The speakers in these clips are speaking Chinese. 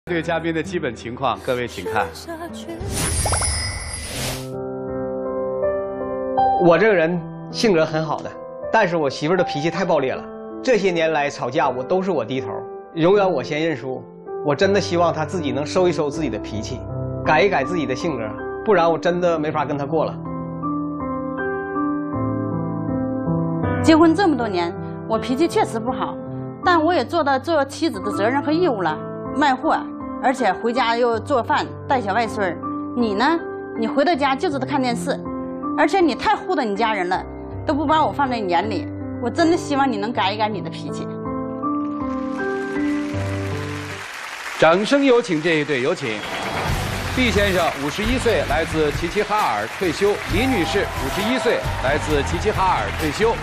对嘉宾的基本情况，各位请看。 我这个人性格很好的，但是我媳妇儿的脾气太暴烈了。这些年来吵架，我都是我低头，永远我先认输。我真的希望她自己能收一收自己的脾气，改一改自己的性格，不然我真的没法跟她过了。 结婚这么多年，我脾气确实不好，但我也做到做妻子的责任和义务了，卖货，而且回家又做饭带小外孙。你呢？你回到家就知道看电视，而且你太护着你家人了，都不把我放在你眼里。我真的希望你能改一改你的脾气。 掌声有请这一对，有请。毕先生51岁，来自齐齐哈尔退休；李女士51岁，来自齐齐哈尔退休。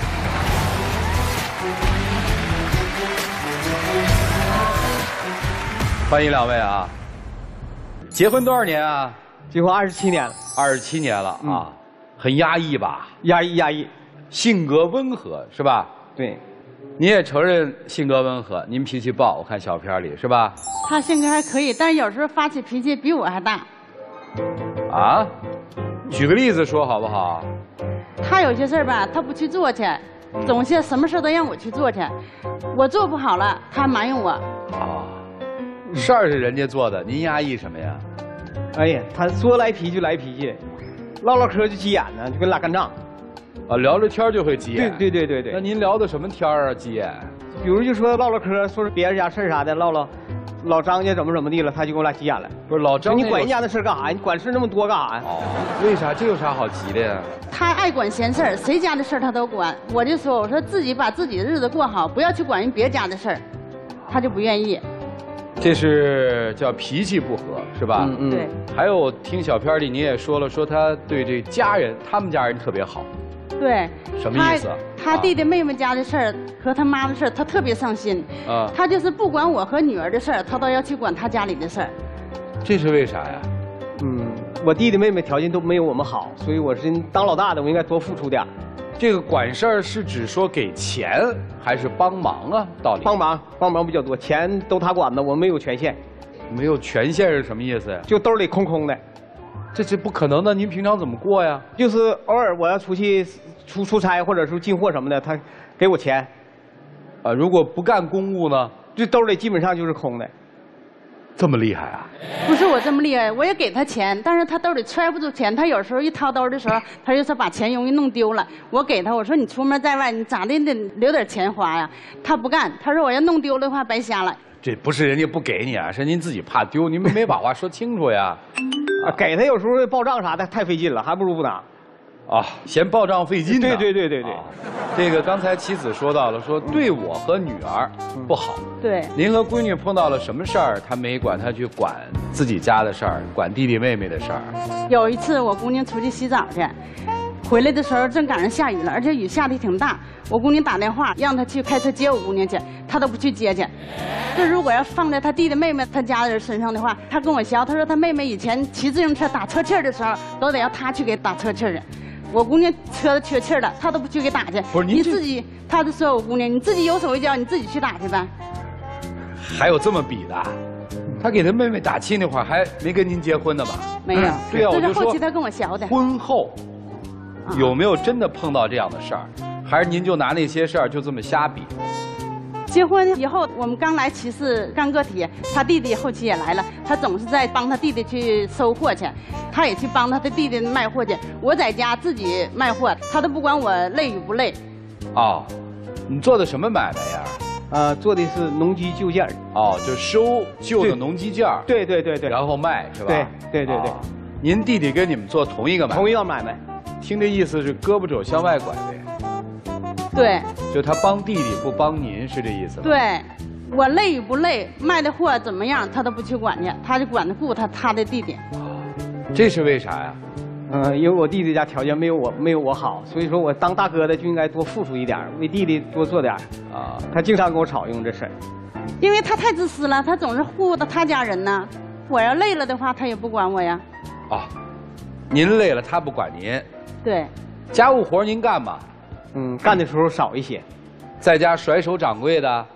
欢迎两位啊！结婚多少年啊？ 结婚27年了 ，27年了啊，很压抑吧？ 压抑。 性格温和是吧？ 对， 你也承认性格温和，您脾气暴，我看小片里是吧？ 他性格还可以，但是有时候发起脾气比我还大。 啊？举个例子说好不好？ 他有些事儿吧，他不去做去，总是什么事都让我去做去，我做不好了，他埋怨我。 啊，事儿是人家做的，您压抑什么呀？ 哎呀，他说来脾气来脾气，唠唠嗑就急眼呢，就跟俩干仗。 啊，聊着天就会急眼。 对。 那您聊的什么天啊？急眼？ 比如就说唠唠嗑，说是别人家事儿啥的，唠唠。老张家怎么地了，他就跟我俩急眼了。 不是老张， 你管人家的事干啥呀？你管事那么多干啥呀？ 哦，为啥？这有啥好急的呀？ 他爱管闲事儿，谁家的事儿他都管。我就说，我说自己把自己的日子过好，不要去管人别家的事儿，他就不愿意。 这是叫脾气不合，是吧？ 对。 还有听小片里你也说了，说他对这家人，他们家人特别好。 对。 什么意思？ 他弟弟妹妹家的事儿和他妈的事儿，他特别上心。啊。他就是不管我和女儿的事儿，他都要去管他家里的事儿。 这是为啥呀？ 我弟弟妹妹条件都没有我们好，所以我是当老大的，我应该多付出点。 这个管事儿是指说给钱还是帮忙啊？道理帮忙比较多，钱都他管的，我没有权限。 没有权限是什么意思呀？ 就兜里空空的。 这是不可能的，您平常怎么过呀？ 就是偶尔我要出去出差或者是进货什么的，他给我钱。 啊，如果不干公务呢？ 这兜里基本上就是空的。 这么厉害啊？ 不是我这么厉害，我也给他钱，但是他兜里揣不住钱，他有时候一掏兜的时候，他就说把钱容易弄丢了。我给他，我说你出门在外，你咋的得留点钱花呀？他不干，他说我要弄丢的话白瞎了。 这不是人家不给你啊，是您自己怕丢，您没把话说清楚呀。 给他有时候报账啥的太费劲了，还不如不拿。 啊，嫌报账费劲呢。 对。 这个刚才妻子说到了，说对我和女儿不好。 对。 您和闺女碰到了什么事儿，他没管，他去管自己家的事儿，管弟弟妹妹的事儿。 有一次我姑娘出去洗澡去，回来的时候正赶上下雨了，而且雨下的挺大。我姑娘打电话让她去开车接我姑娘去，她都不去接去。这如果要放在她弟弟妹妹她家人身上的话，她跟我学，她说她妹妹以前骑自行车打车气的时候，都得要她去给打车气去。我姑娘车子缺气了，她都不去给打去。 不是你自己，她就说我姑娘，你自己有手有脚，你自己去打去呗。 还有这么比的？他给他妹妹打气那会儿还没跟您结婚呢吧？ 没有。 对啊， 这是后期他跟我学的。 婚后有没有真的碰到这样的事儿？还是您就拿那些事儿就这么瞎比？ 结婚以后，我们刚来齐市干个体，他弟弟后期也来了，他总是在帮他弟弟去收货去，他也去帮他的弟弟卖货去。我在家自己卖货，他都不管我累与不累。 哦，你做的什么买卖呀？ 做的是农机旧件。 哦，就收旧的农机件。对，然后卖是吧？ 对。 您弟弟跟你们做同一个买卖？ 同一个买卖。 听这意思是胳膊肘向外拐呗？ 对。 就他帮弟弟不帮您，是这意思吗？ 对，我累与不累，卖的货怎么样，他都不去管去，他就管着顾他的弟弟。 这是为啥呀？ 因为我弟弟家条件没有我好，所以说我当大哥的就应该多付出一点，为弟弟多做点。啊，他经常跟我吵用这事儿。 因为他太自私了，他总是护着他家人呢。我要累了的话，他也不管我呀。 啊，您累了他不管您。 对。 家务活您干吗？ 干的时候少一些。 在家甩手掌柜的。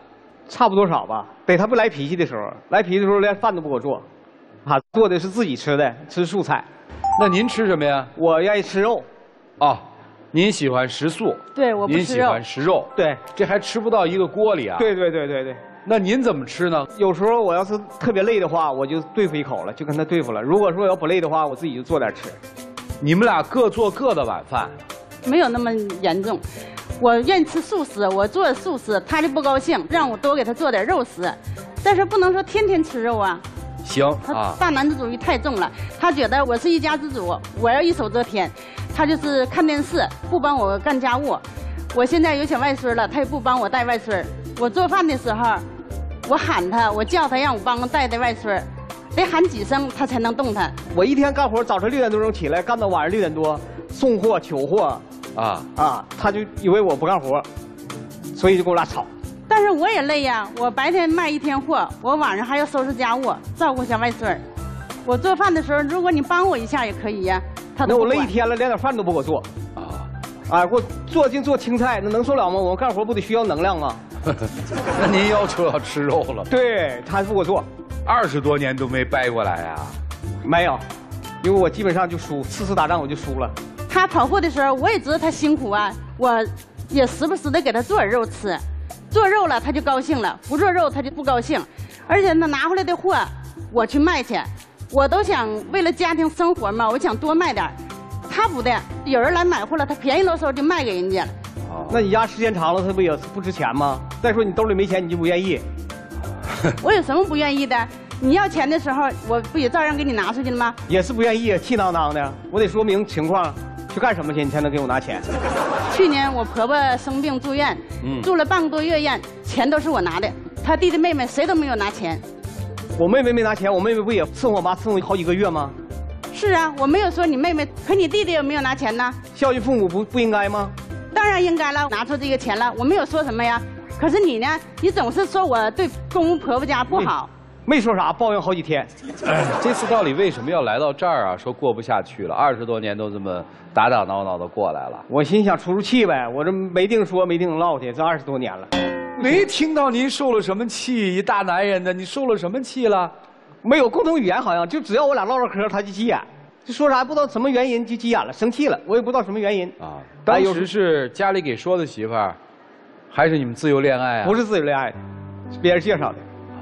差不多少吧。得他不来脾气的时候，来脾气的时候连饭都不给我做，做的是自己吃的，吃素菜。 那您吃什么呀？ 我愿意吃肉。 哦，您喜欢食素。 对，我不吃肉。 您喜欢食肉。 对， 这还吃不到一个锅里啊。 对对对对对。 那您怎么吃呢？ 有时候我要是特别累的话，我就对付一口了，就跟他对付了。如果说要不累的话，我自己就做点吃。 你们俩各做各的晚饭？ 没有那么严重。我愿意吃素食，我做素食，他就不高兴，让我多给他做点肉食。但是不能说天天吃肉啊。 行他大男子主义太重了，他觉得我是一家之主，我要一手遮天。他就是看电视，不帮我干家务。我现在有小外孙了，他也不帮我带外孙。我做饭的时候，我喊他，我叫他让我帮我带外孙，得喊几声他才能动弹。 我一天干活，早晨6点多钟起来，干到晚上6点多，送货取货。他就以为我不干活，所以就跟我俩吵。 但是我也累呀，我白天卖一天货，我晚上还要收拾家务，照顾小外孙。我做饭的时候，如果你帮我一下也可以呀。 那我累一天了，连点饭都不给我做。给我做青菜，那能受了吗？我干活不得需要能量吗？ 那您要求要吃肉了？ 对，他还不给我做。 20多年都没掰过来呀？ 没有，因为我基本上就输，次打仗我就输了。 他跑货的时候，我也知道他辛苦啊，我也时不时的给他做点肉吃。做肉了他就高兴了，不做肉他就不高兴。而且他拿回来的货，我去卖去，我都想为了家庭生活嘛，我想多卖点。他不的，有人来买货了，他便宜的时候就卖给人家了。 那你家时间长了，他不也不值钱吗？再说你兜里没钱，你就不愿意。 我有什么不愿意的？你要钱的时候，我不也照样给你拿出去了吗？ 也是不愿意，气囊囊的。我得说明情况，去干什么去，你才能给我拿钱。 去年我婆婆生病住院，住了半个多月院，钱都是我拿的。他弟弟妹妹谁都没有拿钱。 我妹妹没拿钱，我妹妹不也伺候我妈伺候好几个月吗？ 是啊，我没有说你妹妹，可你弟弟有没有拿钱呢？ 孝敬父母不应该吗？ 当然应该了，拿出这个钱了，我没有说什么呀。可是你呢？你总是说我对公公婆婆家不好。 没说啥，抱怨好几天。 这次到底为什么要来到这儿啊？说过不下去了，20多年都这么打打闹闹的过来了。 我心想出气呗，我这没定说没定唠去，这20多年了。 没听到您受了什么气，一大男人的，你受了什么气了？ 没有共同语言，好像就只要我俩唠唠嗑，他就急眼，就说啥不知道什么原因就急眼了，生气了，我也不知道什么原因啊。当时是家里给说的媳妇儿，还是你们自由恋爱啊？ 不是自由恋爱，是别人介绍的。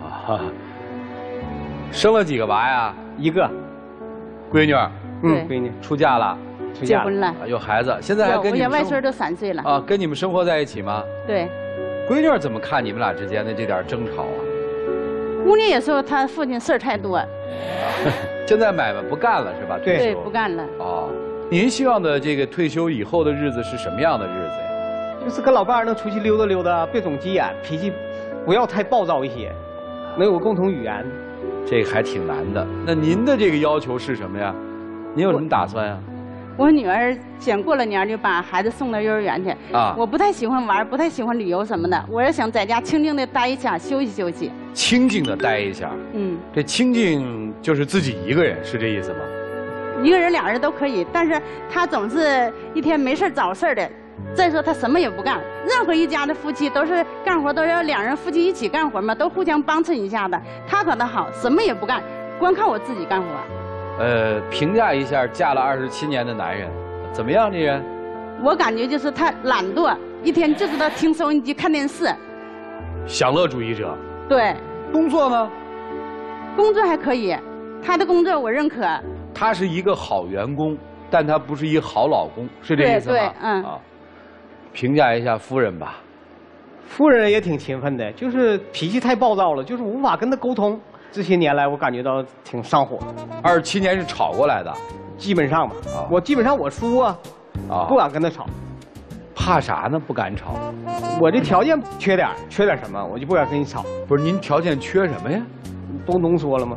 生了几个娃呀？ 一个， 对， 闺女出嫁了， 结婚了， 有孩子，现在还跟你们我外孙都3岁了啊，跟你们生活在一起吗？ 对。 闺女怎么看你们俩之间的这点争吵啊？ 姑娘也说她父亲事儿太多。 现在买卖不干了是吧？ 对，不干了。 哦，您希望的这个退休以后的日子是什么样的日子呀？ 就是跟老伴儿能出去溜达溜达，别总急眼，脾气不要太暴躁一些，能有个共同语言。 这个还挺难的。那您的这个要求是什么呀？您有什么打算呀？ 我女儿想过了年就把孩子送到幼儿园去。我不太喜欢玩，不太喜欢旅游什么的。我是想在家清静的待一下，休息休息。 清静的待一下。这清静就是自己一个人，是这意思吗？ 一个人、2人都可以，但是他总是一天没事找事的。再说他什么也不干，任何一家的夫妻都是干活都要2人夫妻一起干活嘛，都互相帮衬一下的。他可倒好，什么也不干，光靠我自己干活。 评价一下嫁了27年的男人，怎么样？这人？ 我感觉就是他懒惰，一天就知道听收音机、看电视。 享乐主义者。 对。 工作呢？ 工作还可以，他的工作我认可。 他是一个好员工，但他不是一个好老公，是这意思吗？ 对， 评价一下夫人吧。 夫人也挺勤奋的，就是脾气太暴躁了，就是无法跟他沟通。这些年来，我感觉到挺上火。 27年是吵过来的， 基本上吧。我基本上我输啊，不敢跟他吵。 怕啥呢？不敢吵。 我这条件缺点什么，我就不敢跟你吵。 不是您条件缺什么呀？ 都浓缩了吗？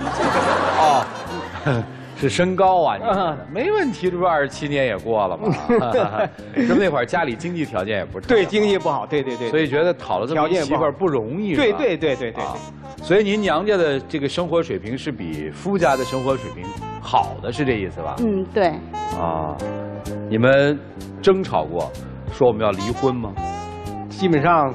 是身高啊，你没问题，这不27年也过了吗？是不是那会儿家里经济条件也不是？ 对，经济不好，对， 所以觉得讨了这么一媳妇儿不容易。 对。 所以您娘家的这个生活水平是比夫家的生活水平好的，是这意思吧？ 对。 你们争吵过，说我们要离婚吗？ 基本上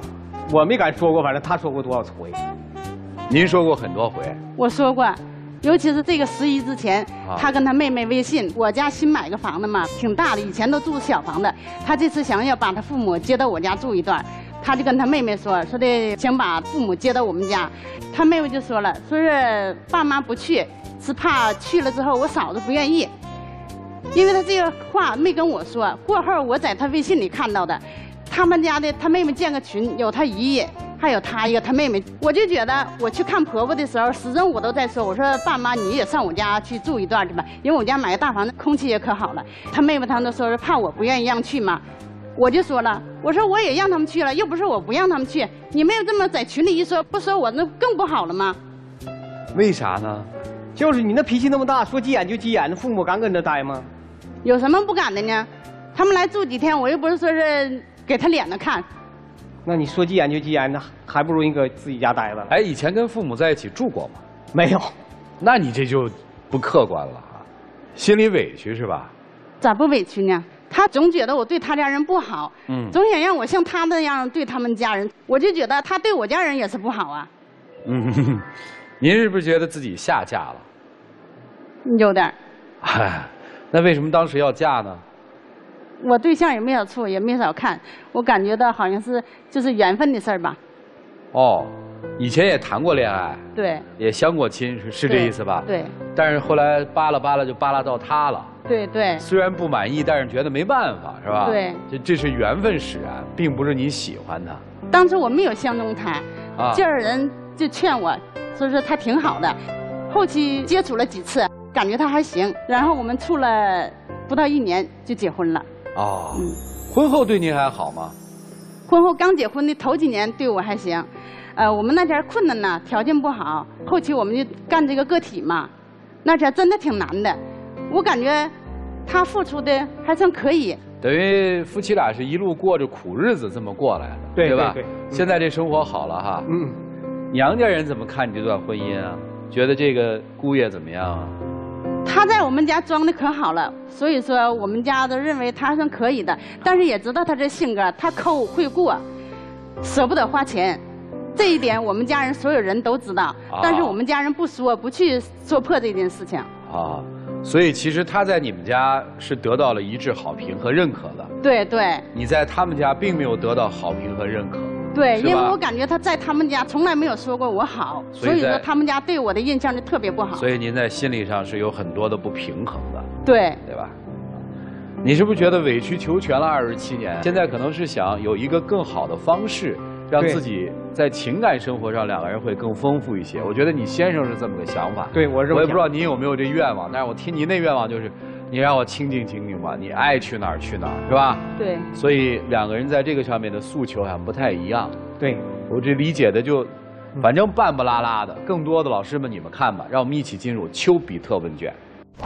我没敢说过，反正他说过多少回。 您说过很多回。 我说过，尤其是这个11之前，他跟他妹妹微信，我家新买个房子嘛，挺大的，以前都住小房子，他这次想要把他父母接到我家住一段，他就跟他妹妹说的想把父母接到我们家，他妹妹就说了，说是爸妈不去，是怕去了之后我嫂子不愿意，因为他这个话没跟我说，过后我在他微信里看到的，他们家的他妹妹建个群，有他姨爷。还有他一个他妹妹，我就觉得我去看婆婆的时候，始终我都在说，我说爸妈你也上我家去住一段去吧，因为我家买个大房子，空气也可好了。他妹妹他们都说是怕我不愿意让去嘛，我就说了，我说我也让他们去了，又不是我不让他们去，你没有这么在群里一说，不说我那更不好了吗？ 为啥呢？ 就是你那脾气那么大，说急眼就急眼，父母敢跟着待吗？ 有什么不敢的呢？他们来住几天，我又不是说是给他脸子看。 那你说急眼就急眼，那还不如你搁自己家待着。 哎，以前跟父母在一起住过吗？ 没有。 那你这就不客观了啊，心里委屈是吧？ 咋不委屈呢？他总觉得我对他家人不好，总想让我像他那样对他们家人，我就觉得他对我家人也是不好啊。 您是不是觉得自己下嫁了？ 有点。 哎，那为什么当时要嫁呢？ 我对象也没少处，也没少看，我感觉到好像是就是缘分的事儿吧。 哦，以前也谈过恋爱， 对， 也相过亲，是这意思吧？ 对。 但是后来扒拉就扒拉到他了。 对对。 虽然不满意，但是觉得没办法，是吧？ 对。 这是缘分使然，并不是你喜欢他。 当时我没有相中他，这儿人就劝我，说是他挺好的。后期接触了几次，感觉他还行，然后我们处了不到1年就结婚了。 哦，婚后对您还好吗？ 婚后刚结婚的头几年对我还行，我们那前困难呢，条件不好，后期我们就干这个个体嘛，那前真的挺难的，我感觉他付出的还算可以。 等于夫妻俩是一路过着苦日子这么过来的，对吧？对。现在这生活好了哈。娘家人怎么看你这段婚姻啊？觉得这个姑爷怎么样啊？ 他在我们家装的可好了，所以说我们家都认为他算可以的，但是也知道他这性格，他抠会过，舍不得花钱，这一点我们家人所有人都知道，但是我们家人不说，不去说破这件事情。啊， 所以其实他在你们家是得到了一致好评和认可的。 对对。 你在他们家并没有得到好评和认可。 对，因为我感觉他在他们家从来没有说过我好，所以说他们家对我的印象就特别不好。 所以您在心理上是有很多的不平衡的。 对， 对吧？你是不是觉得委曲求全了27年？现在可能是想有一个更好的方式，让自己在情感生活上2个人会更丰富一些。我觉得你先生是这么个想法。 对，我也不知道您有没有这愿望，但是我听您的愿望就是，你让我清静清静吧，你爱去哪儿去哪儿，是吧？ 对。 所以2个人在这个上面的诉求好像不太一样。 对， 我这理解的就，反正半不拉拉的。更多的老师们你们看吧，让我们一起进入丘比特问卷。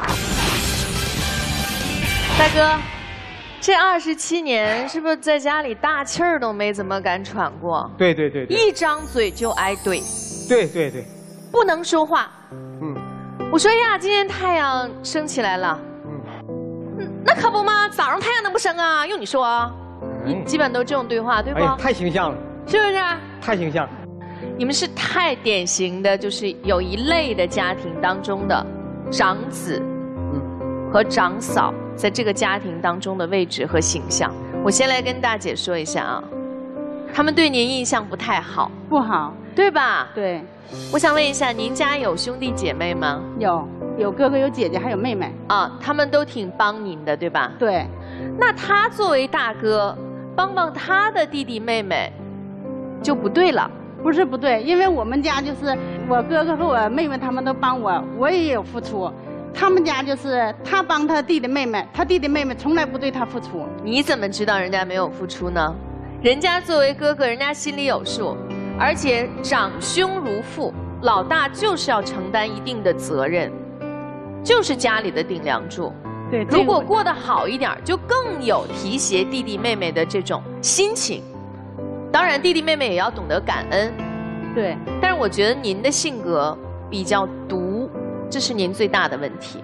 大哥，这27年是不是在家里大气儿都没怎么敢喘过？ 对对对。 一张嘴就挨怼。 对对对。 不能说话。我说呀，今天太阳升起来了。那可不嘛，早上太阳能不升啊？用你说，基本都这种对话，对不？ 太形象了。 是不是？ 太形象。 你们是太典型的，就是有一类的家庭当中的长子，和长嫂在这个家庭当中的位置和形象。我先来跟大姐说一下啊，他们对您印象不太好。 不好， 对吧？ 对。 我想问一下，您家有兄弟姐妹吗？ 有哥哥有姐姐还有妹妹。 啊，他们都挺帮您的，对吧？ 对。 那他作为大哥，帮他的弟弟妹妹。就不对了， 不是不对，因为我们家就是我哥哥和我妹妹他们都帮我，我也有付出。他们家就是他帮他弟弟妹妹，他弟弟妹妹从来不对他付出。 你怎么知道人家没有付出呢？人家作为哥哥，人家心里有数，而且长兄如父，老大就是要承担一定的责任，就是家里的顶梁柱。 对， 如果过得好一点，就更有提携弟弟妹妹的这种心情。当然，弟弟妹妹也要懂得感恩， 对。 但是我觉得您的性格比较毒，这是您最大的问题。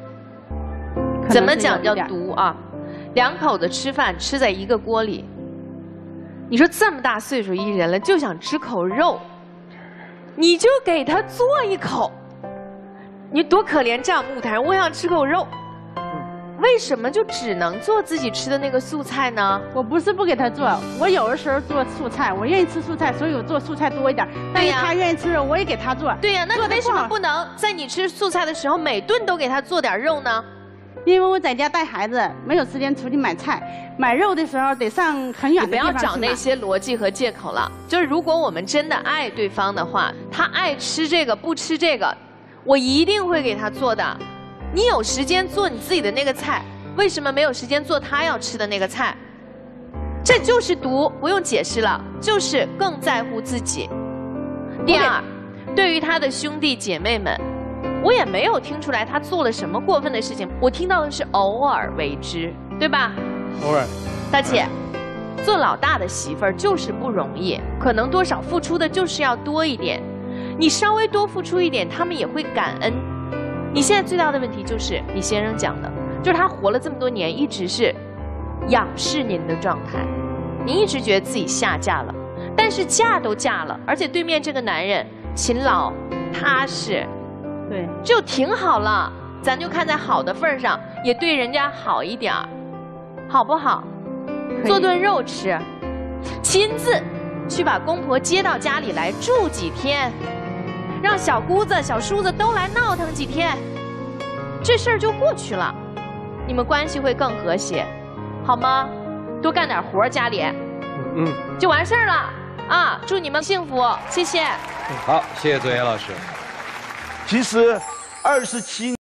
怎么讲叫毒啊？2口子吃饭吃在一个锅里， 你说这么大岁数一人了，就想吃口肉，你就给他做一口。你多可怜丈木台，我想吃口肉。为什么就只能做自己吃的那个素菜呢？ 我不是不给他做，我有的时候做素菜，我愿意吃素菜，所以我做素菜多一点。但是他愿意吃肉，我也给他做。 对呀，那你为什么不能在你吃素菜的时候，每顿都给他做点肉呢？ 因为我在家带孩子，没有时间出去买菜，买肉的时候得上很远的地方去买。 你不要找那些逻辑和借口了。就是如果我们真的爱对方的话，他爱吃这个不吃这个，我一定会给他做的。你有时间做你自己的那个菜，为什么没有时间做他要吃的那个菜？这就是毒，不用解释了，就是更在乎自己。第二，对于他的兄弟姐妹们，我也没有听出来他做了什么过分的事情，我听到的是偶尔为之，对吧？ 偶尔。 大姐，做老大的媳妇儿就是不容易，可能多少付出的就是要多一点。你稍微多付出一点，他们也会感恩。你现在最大的问题就是你先生讲的，就是他活了这么多年，一直是仰视您的状态，您一直觉得自己下嫁了，但是嫁都嫁了，而且对面这个男人勤劳踏实， 对， 就挺好了。咱就看在好的份上，也对人家好一点儿，好不好？做顿肉吃，亲自去把公婆接到家里来住几天，让小姑子、小叔子都来闹腾几天，这事儿就过去了，你们关系会更和谐，好吗？多干点活，家里，就完事儿了啊！祝你们幸福，谢谢。 好，谢谢左岩老师。 其实27。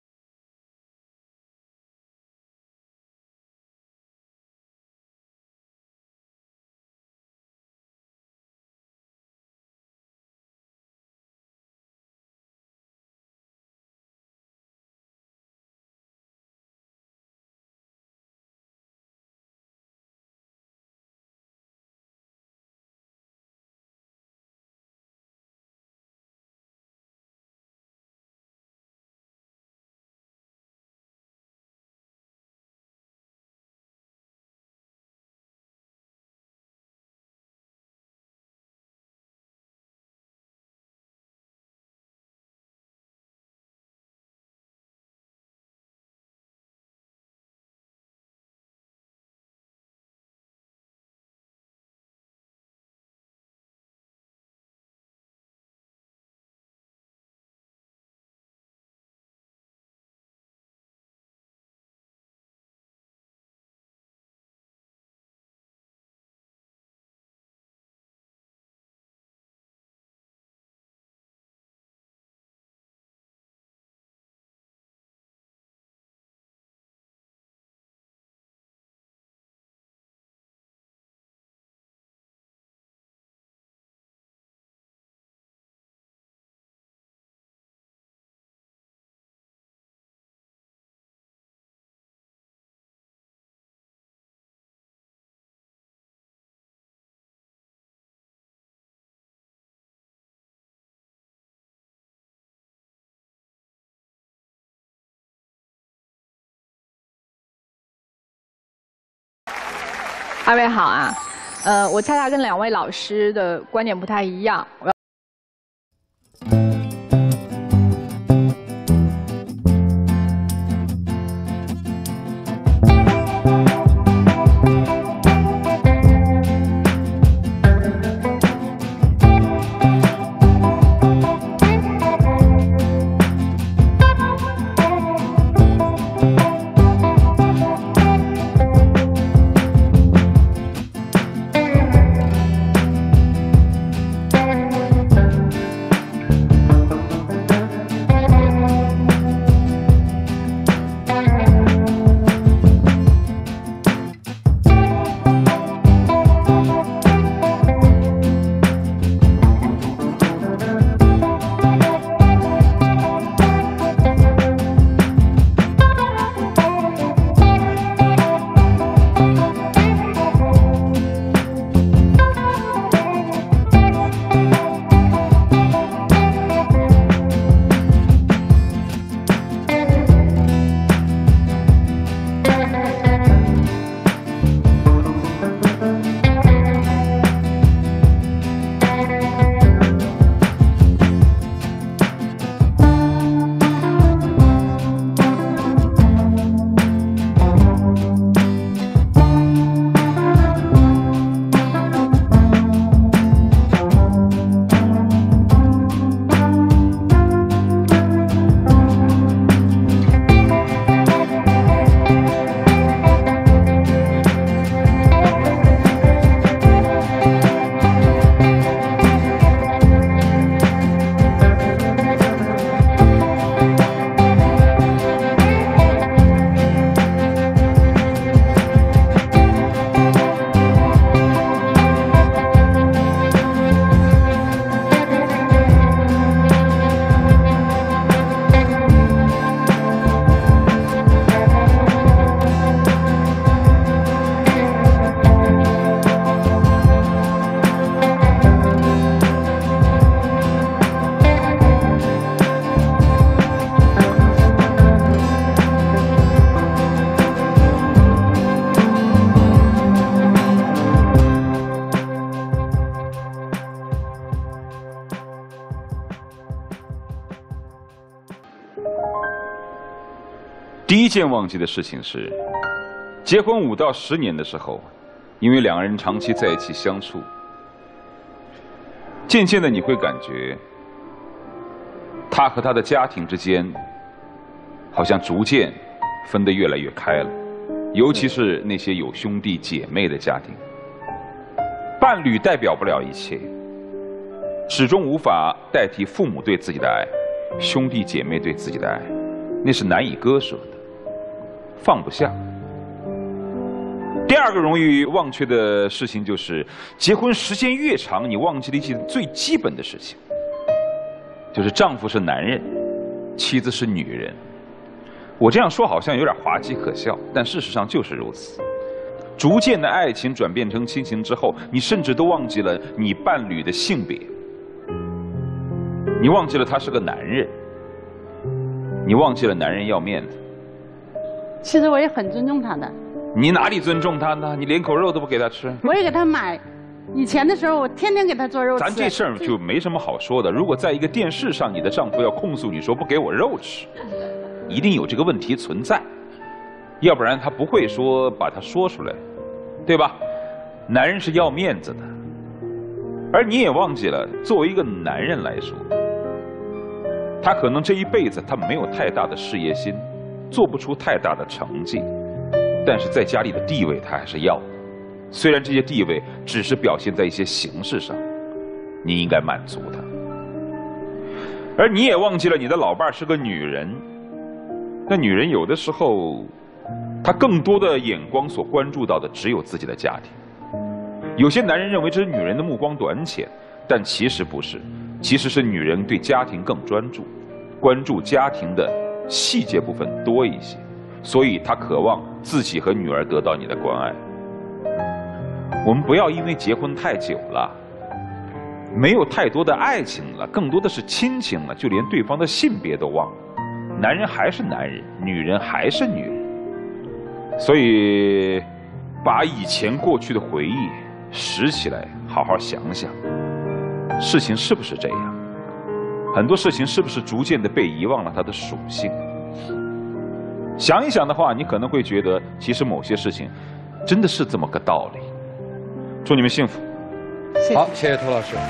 二位好啊，我恰恰跟2位老师的观点不太一样。 第一件忘记的事情是，结婚5到10年的时候，因为2个人长期在一起相处，渐渐的你会感觉，他和他的家庭之间，好像逐渐分得越来越开了，尤其是那些有兄弟姐妹的家庭，伴侣代表不了一切，始终无法代替父母对自己的爱，兄弟姐妹对自己的爱，那是难以割舍的，放不下。第二个容易忘却的事情就是，结婚时间越长，你忘记了一件最基本的事情，就是丈夫是男人，妻子是女人。我这样说好像有点滑稽可笑，但事实上就是如此。逐渐的爱情转变成亲情之后，你甚至都忘记了你伴侣的性别，你忘记了他是个男人，你忘记了男人要面子。 其实我也很尊重他的。 你哪里尊重他呢？你连口肉都不给他吃。 我也给他买，以前的时候我天天给他做肉吃。 咱这事儿就没什么好说的。如果在一个电视上，你的丈夫要控诉你说不给我肉吃，一定有这个问题存在，要不然他不会说把它说出来，对吧？男人是要面子的，而你也忘记了，作为一个男人来说，他可能这一辈子他没有太大的事业心，做不出太大的成绩。但是在家里的地位他还是要的，虽然这些地位只是表现在一些形式上，你应该满足他。而你也忘记了你的老伴是个女人，那女人有的时候，她更多的眼光所关注到的只有自己的家庭。有些男人认为这是女人的目光短浅，但其实不是，其实是女人对家庭更专注，关注家庭的细节部分多一些。所以他渴望自己和女儿得到你的关爱。我们不要因为结婚太久了，没有太多的爱情了，更多的是亲情了，就连对方的性别都忘了。男人还是男人，女人还是女人。所以，把以前过去的回忆拾起来，好好想想，事情是不是这样？很多事情是不是逐渐的被遗忘了它的属性？想一想的话，你可能会觉得，其实某些事情真的是这么个道理。祝你们幸福。 好，谢谢涂老师。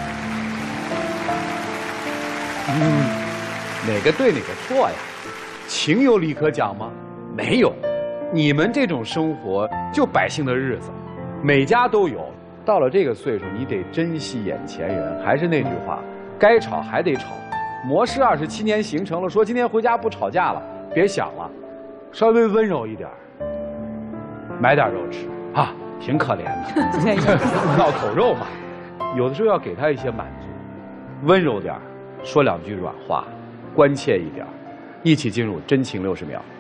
哪个对哪个错呀？情有理可讲吗？没有。你们这种生活就百姓的日子，每家都有。到了这个岁数，你得珍惜眼前人。还是那句话，该吵还得吵。模式27年形成了，说今天回家不吵架了，别想了。稍微温柔一点，买点肉吃啊，挺可怜的，闹口肉嘛。有的时候要给他一些满足，温柔点，说2句软话，关切一点，一起进入真情60秒。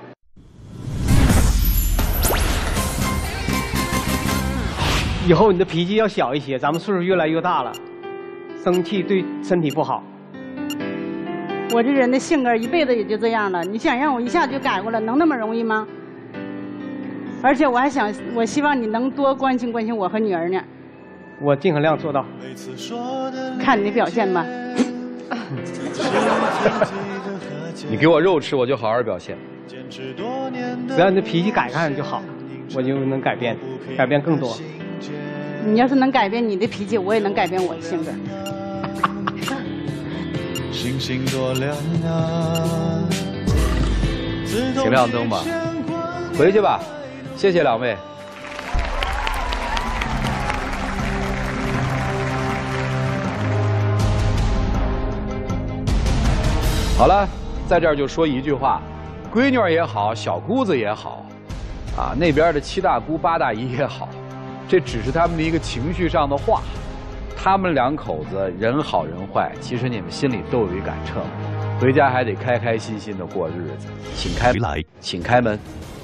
以后你的脾气要小一些，咱们岁数越来越大了，生气对身体不好。 我这人的性格一辈子也就这样了，你想让我一下就改过来，能那么容易吗？而且我还想，我希望你能多关心关心我和女儿呢。 我尽可能做到。 看你的表现吧。 你给我肉吃，我就好好表现。 只要你的脾气改看就好，我就能改变更多。 你要是能改变你的脾气，我也能改变我的性格。 星星多亮啊！ 请亮灯吧，回去吧，谢谢2位。好了，在这儿就说一句话，闺女儿也好，小姑子也好，啊，那边的7大姑8大姨也好，这只是他们的一个情绪上的话。他们2口子人好人坏，其实你们心里都有一杆秤，回家还得开开心心的过日子。请开门，请开门。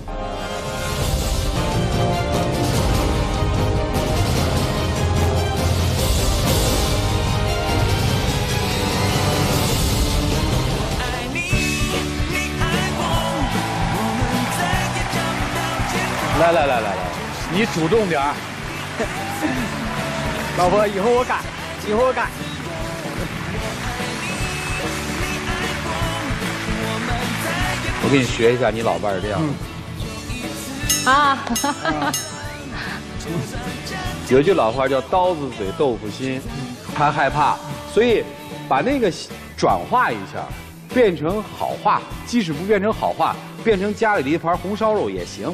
来，你主动点儿。 老婆，以后我改，以后我改。 给你学一下你老伴儿这样。 啊， 有一句老话叫“刀子嘴豆腐心”，他害怕，所以把那个转化一下，变成好话，即使不变成好话，变成家里的一盘红烧肉也行。